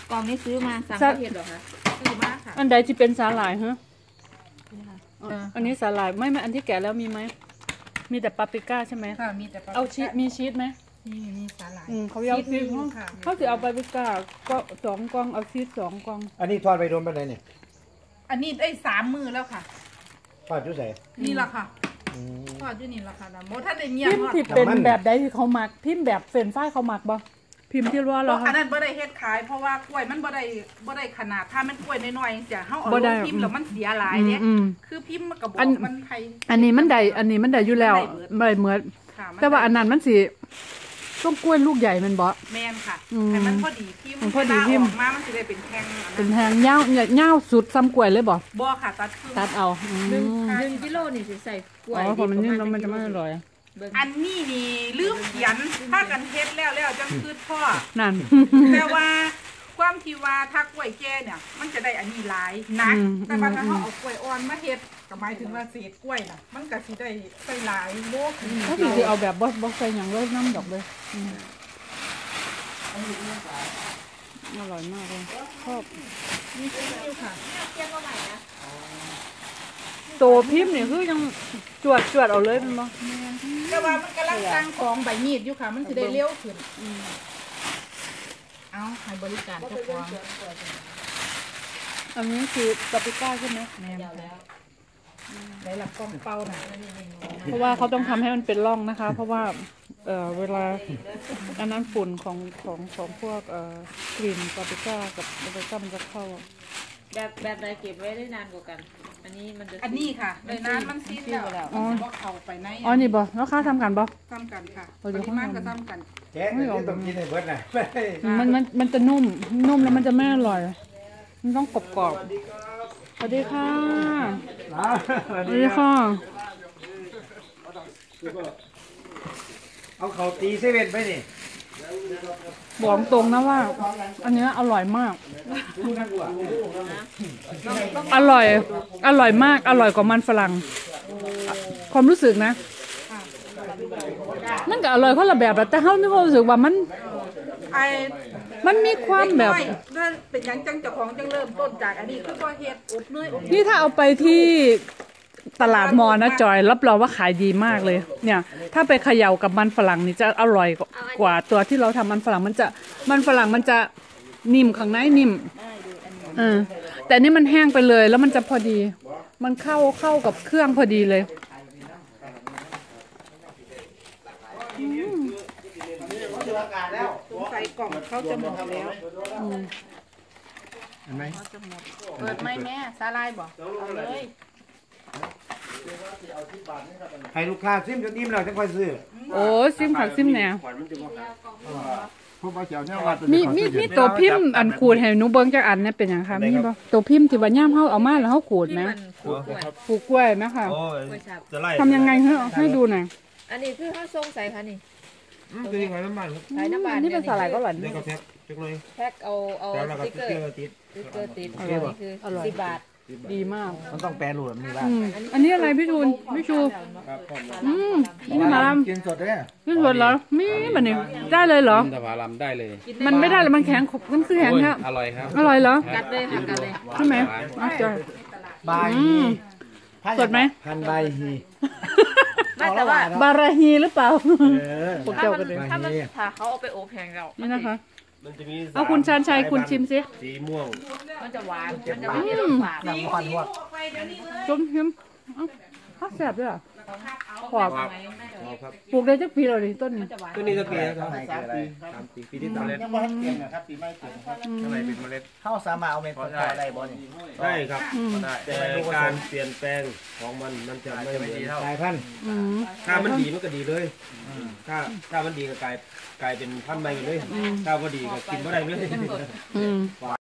กล่องนี้ซื้อมาสั่งประเทศหรอคะซื้อมาค่ะอันใดที่เป็นสาหร่ายฮะอันนี้สาหร่ายไม่อันที่แก่แล้วมีไหมมีแต่ปาปริก้าใช่ไหมค่ะมีแต่เอาชีสมีชีสไหมมีสาหร่ายเขาเอาชีสเขาจะเอาปาปริก้าก็2 กล่องเอาชีส2 กล่องอันนี้ทอดไปโดนไปไหนเนี่ยอันนี้ได้3 มื้อแล้วค่ะทอดจุ๊ใส่นี่แหละค่ะทอดอยู่นี่แหละค่ะโมท่านได้เมียพิมพ์ที่เป็นแบบใดที่เขาหมักพิมพ์แบบเฟรนฟรายเขาหมักบ่พิมพ์ที่ว่าเราอันนั้นบ่ได้เฮ็ดขายเพราะว่ากล้วยมันบ่ได้ขนาดถ้ามันกล้วยน้อยๆจะเฮาเอาลงพิมพ์แล้วมันเสียหลายเนี่ยคือพิมพ์มันก็บอกมันไผอันนี้มันได้อยู่แล้วไม่เหมือนแต่ว่าอันนั้นมันสิต้องกล้วยลูกใหญ่มันบ่แม่นค่ะให้มันพอดีพิมพ์พอดีพิมพ์มามันสิได้เป็นแท่งเป็นแท่งยาวสุดซ้ำกล้วยเลยบ่ค่ะตัดเอา 1 กิโลนี่สิใส่กล้วยพอมันนิ่มแล้วมันจะไม่อร่อยอันนี้นี่ลืมเขียนถ้ากันเฮ็ดแล้วจังคือพ่อนั่นแต่ว่าความที่ว่าถ้ากล้วยแก่เนี่ยมันจะได้อันนี้หลายนักแต่ว่าถ้าเขาเอากล้วยอ่อนมาเฮ็ดก็หมายถึงว่าเศษกล้วยน่ะมันก็สิได้ใส่หลายโลถ้าสิเอาแบบบ่ใส่หยังเลยน้ำดอกเลยอร่อยมากเลยชอบนี่คิวค่ะเทียบเท่าไหร่นะโตพิมพ์เนี่ยคือยังจวดเอาเลยมันบ่แต่ว่ามันกำลังสร้างของใบมีดอยู่ค่ะมันจะได้เร็วขึ้นเอาให้บริการเจ้าของอันนี้คือปาปริก้าใช่ไหมแม่แล้วได้หลักกล้องเป้าน่ะเพราะว่าเขาต้องทำให้มันเป็นร่องนะคะเพราะว่าเวลาอันนั้นฝุ่นของพวกกลิ่นปาปริก้ากับปาปริก้ามันจะเข้าแบบใดเก็บไว้ได้นานกว่ากันอันนี้ค่ะเลยนานมันซีดแล้วบ่เข้าไปในนี่บ่แล้วค่าทำกันบ่ทำกันค่ะปริมาณก็ทำกันแกะไม่ต้องกินให้เบิดนะมันจะนุ่มแล้วมันจะไม่อร่อยมันต้องกรอบสวัสดีค่ะสวัสดีค่ะเอาเขาตีเซเว่นไปนี่บอกตรงนะว่าอันนี้อร่อยมากอร่อยมากอร่อยกว่ามันฝรั่งความรู้สึกนะมันก็อร่อยคนละแบบแต่เขาไม่รู้สึกว่ามันมีความแบบเป็นยังจังเจ้าของจังเริ่มต้นจากอันนี้คือก็เฮ็ดอบเนยนี่ถ้าเอาไปที่ตลาดมอนะจอยรับรองว่าขายดีมากเลยเนี่ยถ้าไปเขย่ากับมันฝรั่งนี่จะอร่อยกว่าตัวที่เราทำมันฝรั่งมันจะนิ่มข้างในนิ่มแต่นี่มันแห้งไปเลยแล้วมันจะพอดีมันเข้ากับเครื่องพอดีเลยสงสัยกล่องเขาจะหมดแล้วเห็นไหมเปิดไหมแม่สาลายบอกเอาเลยให้ลูกค้าซิมจนอิ่มแล้วจะค่อยซื้อโอ้ซิมผักซิมแหนมีตัวพิมพ์อันขูดให้หนูเบิ้งจากอันนี้เป็นอย่างคะมีบ่ตัวพิมพ์ที่ว่าย่ามเขาเอามาแล้วเขาขูดไหมขูดกล้วยนะคะทำยังไงให้ดูหน่อยอันนี้คือข้าวทรงใส่ค่ะนี่คือขายน้ำมันขายน้ำมันนี่เป็นสาหร่ายก็หวานแพ็คเอาสติ๊กเกอร์ติดอันนี้คือ10 บาทดีมากมันต้องแปรรูปแบบนี้บ้างอันนี้อะไรพี่ชูนี่มาลำกินสดได้กินสดเหรอมีแบบนี้ได้เลยเหรอแต่มาลำได้เลยมันไม่ได้เลยมันแข็งมันคือแข็งครับอร่อยครับอร่อยเหรอกัดเลยค่ะกัดเลยใช่ไหมใบสดไหมพันใบฮีแต่ว่าบาราฮีหรือเปล่าถ้าเขาเอาไปอบแห้งแล้วนี่นะคะเอาคุณชาญชัยคุณชิมสิสีม่วงมันจะหวานมันจะไม่รสฝาดจุ่มชิมข้าวแซ่บด้วยอ่ะขอบปลูกได้จักปีเลยต้นนี้ต้นนี้จะปีครับ3 ปีที่3 ยังไม่ให้เปลี่ยนนะครับปีไม่เปลี่ยนครับอะไรเป็นเมล็ดข้าวสามารถเอาเม็ดพอได้บ่นี่ได้ครับแต่การเปลี่ยนแปลงของมันจะไม่ดีเท่าสายพันธุ์ถ้ามันดีมันก็ดีเลยถ้ามันดีก็กลายเป็นพันธุ์ใหม่เลยถ้าพอดีก็กินไม่ได้เลย